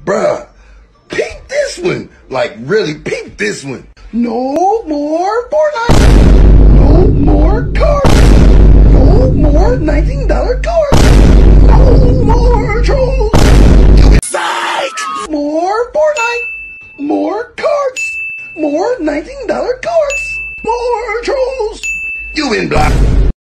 Bruh, peep this one. Like, really, peep this one. No more Fortnite. No more cards. No more $19 cards. No more trolls. SIKE! More Fortnite. More cards. More $19 cards. More trolls. You in block.